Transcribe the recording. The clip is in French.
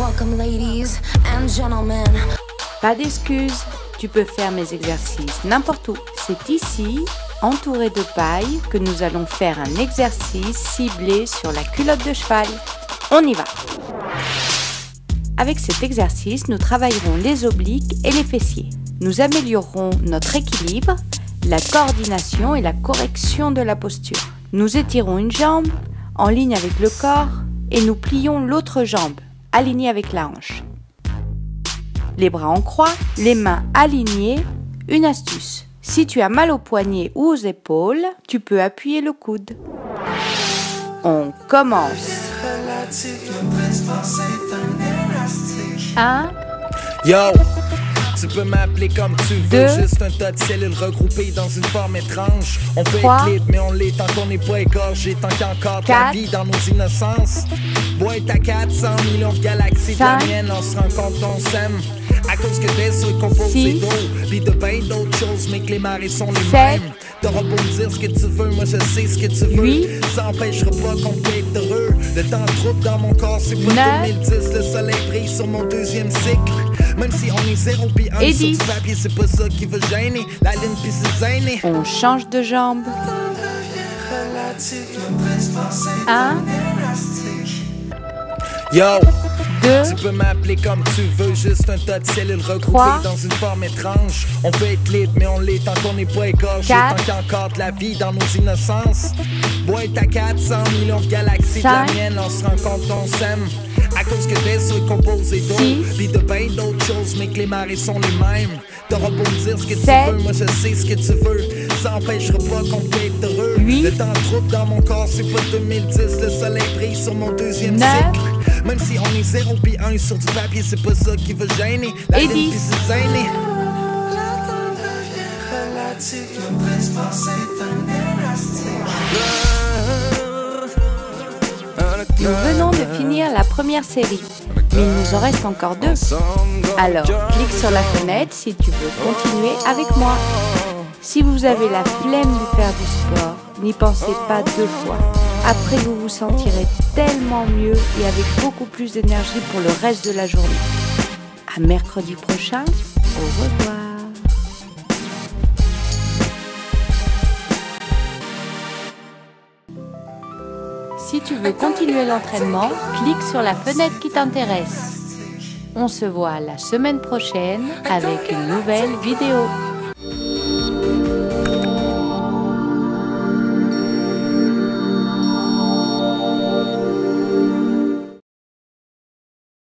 Welcome ladies and gentlemen. Pas d'excuses, tu peux faire mes exercices n'importe où. C'est ici, entouré de paille, que nous allons faire un exercice ciblé sur la culotte de cheval. On y va! Avec cet exercice, nous travaillerons les obliques et les fessiers. Nous améliorerons notre équilibre, la coordination et la correction de la posture. Nous étirons une jambe en ligne avec le corps et nous plions l'autre jambe, alignée avec la hanche. Les bras en croix, les mains alignées. Une astuce, si tu as mal aux poignets ou aux épaules, tu peux appuyer le coude. On commence. 1, Yo, tu peux m'appeler comme tu veux, 2, juste un tas de cellules regroupées dans une forme étrange. On peut 3, être libre, mais on l'est tant qu'on n'est pas égorgé, tant qu'il y a encore de la 4, vie dans nos innocences. Boîte à 400 millions de galaxies de la 5, mienne, on se rend compte qu'on s'aime. À cause que t'es sur composé 6, d'eau, pis de ben d'autres choses, mais que les marées sont les 7, mêmes. T'auras beau me dire ce que tu veux, moi je sais ce que tu veux. 8, Ça empêchera pas qu'on peut être heureux. Le temps trouble dans mon corps, c'est pas 9, 2010, le soleil brille sur mon deuxième cycle. Même si on est 0 pis 1 et sur 10. du papier, c'est pas ça qui veut gêner. La ligne pis c'est gêné. On change de jambe. 1, Yo, 2, tu peux m'appeler comme tu veux, juste un tas de cellules regroupées 3, dans une forme étrange. On peut être libre, mais on l'est tant qu'on n'est pas égorgé, 4, tant qu'il y a encore de la vie dans nos innocences. Boîte à 400 millions de galaxies de 5, la mienne, on se rend compte qu'on s'aime. À cause que t'es sur composé d'eau, 6, pis de ben d'autres choses, mais que les marées sont les mêmes. T'auras beau me dire ce que 7, tu veux, moi je sais ce que tu veux. Ça empêchera pas qu'on peut être heureux. 8, Le temps trouble dans mon corps, c'est pas 2010, le soleil brille sur mon deuxième 9, cycle. Même si on est 0 pis 1 sur du papier, c'est pas ça qui veut gêner. La et ligne 10. pis c'est gêné. Nous venons de finir la première série, mais il nous en reste encore 2. Alors, clique sur la fenêtre si tu veux continuer avec moi. Si vous avez la flemme de faire du sport, n'y pensez pas 2 fois. Après, vous vous sentirez tellement mieux et avec beaucoup plus d'énergie pour le reste de la journée. À mercredi prochain, au revoir. Si tu veux continuer l'entraînement, clique sur la fenêtre qui t'intéresse. On se voit la semaine prochaine avec une nouvelle vidéo.